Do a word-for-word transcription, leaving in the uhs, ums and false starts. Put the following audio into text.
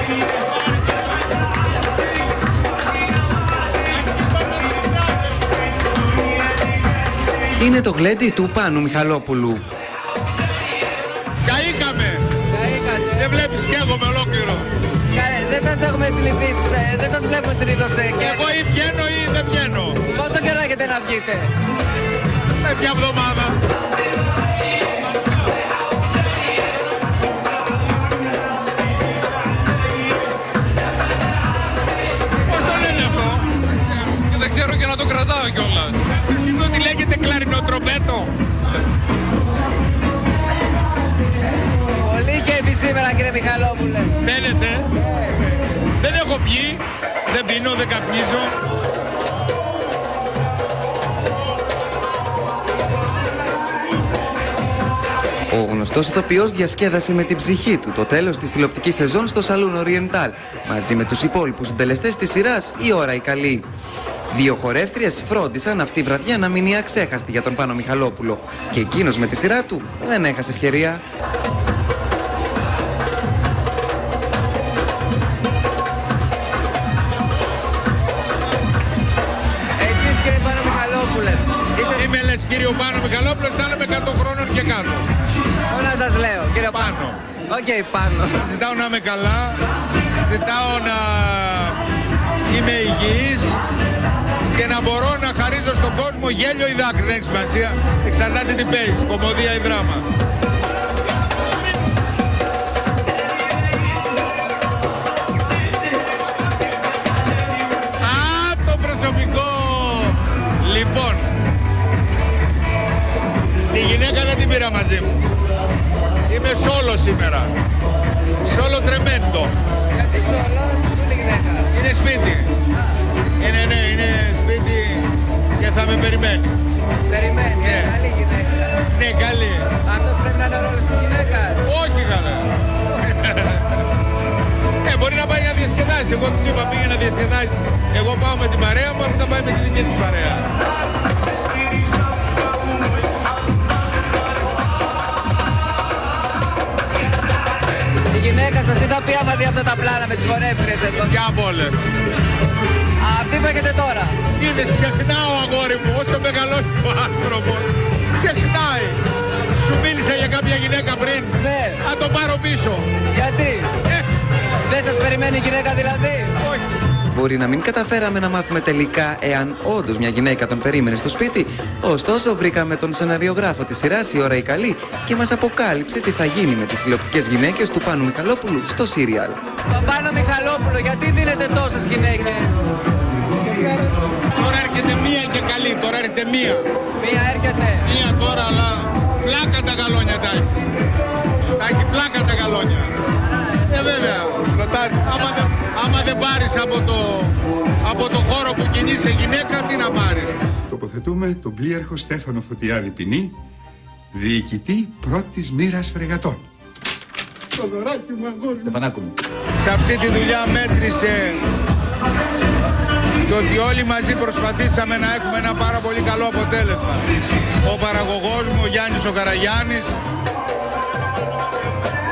Είναι το γλέντι του Πάνου Μιχαλόπουλου. Καήκαμε! Καήκατε! Δεν βλέπεις, καίγομαι ολόκληρο. Ε, δεν σας έχουμε συνηθίσει, ε, δεν σας βλέπουμε συνήθως. Ε, και... Εγώ ή βγαίνω ή δεν βγαίνω. Πόσο καιρό έχετε να βγείτε? Ε, μια εβδομάδα. Πώς το λένε αυτό? Και δεν ξέρω και να το κρατάω κιόλας. Είναι ότι λέγεται κλαρινοτρομπέτο. Πολύ κέφι σήμερα, κύριε Μιχαλόπουλε. Θέλετε? Δεν έχω πιει, δεν πίνω, δεν καπνίζω. Ο γνωστός ηθοποιός διασκέδασε με την ψυχή του το τέλος της τηλεοπτικής σεζόν στο Σαλούν Οριεντάλ, μαζί με τους υπόλοιπους συντελεστές της σειράς «Η ώρα η καλή». Δύο χορεύτριες φρόντισαν αυτή η βραδιά να μείνει αξέχαστη για τον Πάνο Μιχαλόπουλο και εκείνος με τη σειρά του δεν έχασε ευκαιρία. Εσείς, κύριε Πάνο Μιχαλόπουλε, είστε... Είμαι λες κύριο Πάνο Μιχαλόπουλος, θα είμαι εκατό χρόνων και κάτω. Όλα σας λέω, κύριε Πάνο. Οκ, okay, Πάνο. Ζητάω να είμαι καλά, ζητάω να είμαι υγιής και να μπορώ να χαρίζω στον κόσμο γέλιο ή δάκρυ, δεν έχει σημασία. Εξαρτάται τι παίζεις, κομμωδία ή δράμα. Α, το προσωπικό. Λοιπόν, τη γυναίκα δεν την πήρα μαζί μου. Είμαι σόλο σήμερα. Σόλο τρεμέντο. Γιατί σόλο, πού είναι η γυναίκα? Είναι σπίτι. Είναι, ναι, είναι σπίτι και θα με περιμένει. Περιμένει, Ναι. ε, καλή γυναίκα. Ναι, καλή. Αυτός πρέπει να είναι ο ρόλος της γυναίκας. Όχι καλά. Ε, μπορεί να πάει να διασκεδάσει. Εγώ τους είπα πήγε να διασκεδάσει. Εγώ πάω με την παρέα μου, αυτή θα πάει με τη δική της παρέα. Η γυναίκα σας τι θα πει άμα δει αυτά τα πλάνα με τις χορεύτριες εδώ? Για πόλε. Αυτή που έχετε τώρα. Είδες, ξεχνάω αγόρι μου, όσο μεγαλώνει ο άνθρωπος. Ξεχνάει. Σου μίλησα για κάποια γυναίκα πριν. Ναι. Θα το πάρω πίσω. Γιατί? Ε, Δεν σας περιμένει η γυναίκα δηλαδή? όχι. Μπορεί να μην καταφέραμε να μάθουμε τελικά εάν όντως μια γυναίκα τον περίμενε στο σπίτι, ωστόσο βρήκαμε τον σεναριογράφο της σειράς «Η ώρα η καλή» και μας αποκάλυψε τι θα γίνει με τις τηλεοπτικές γυναίκες του Πάνου Μιχαλόπουλου στο σύριαλ. Τον Πάνο Μιχαλόπουλο, γιατί δίνετε τόσες γυναίκες? Τώρα έρχεται μία και καλή, τώρα έρχεται μία. Μία έρχεται. Μία τώρα, αλλά πλάκα τα γαλόνια τα έχει. Τα έχει πλάκα τα γαλόνια. Ε, βέβαια. Άμα δεν, άμα δεν πάρεις από το, από το χώρο που κινείσαι γυναίκα, τι να πάρεις? Τοποθετούμε τον πλοίαρχο Στέφανο Φωτιάδη Ποινή, διοικητή πρώτης μοίρας φρεγατών. Το δωράκι μου, αγόρι. Στεφανάκου μου. Σε αυτή τη δουλειά μέτρησε το ότι όλοι μαζί προσπαθήσαμε να έχουμε ένα πάρα πολύ καλό αποτέλεσμα. Ο παραγωγός μου, ο Γιάννης ο Καραγιάννης,